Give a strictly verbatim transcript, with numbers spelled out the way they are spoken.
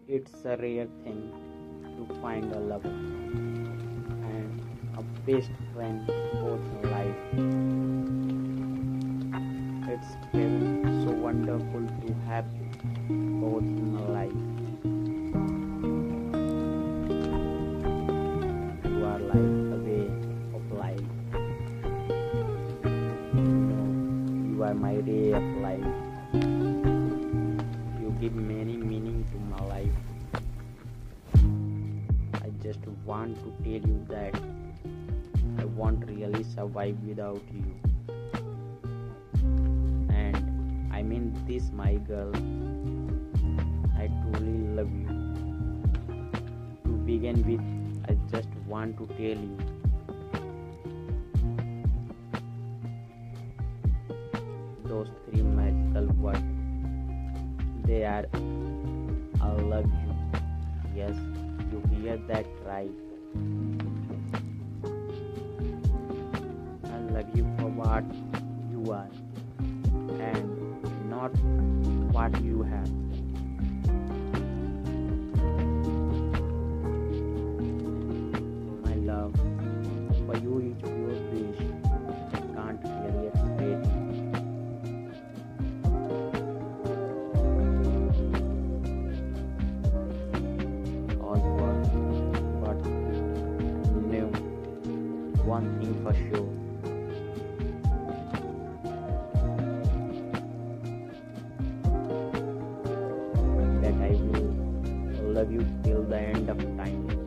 It's a rare thing to find a lover and a best friend both in life. It's felt so wonderful to have both in my life. You are like the way of life. You know, you are my ray of life. You give many meaning to my life. I just want to tell you that I won't really survive without you. And I mean this, my girl. I truly love you. To begin with, I just want to tell you those three magical words. They are I love you. Yes, you hear that right. I love you for what you are and not what you have. My love for you is pure bliss. I can't really explain. All words, but no one thing for sure. That I will love you till the end of time.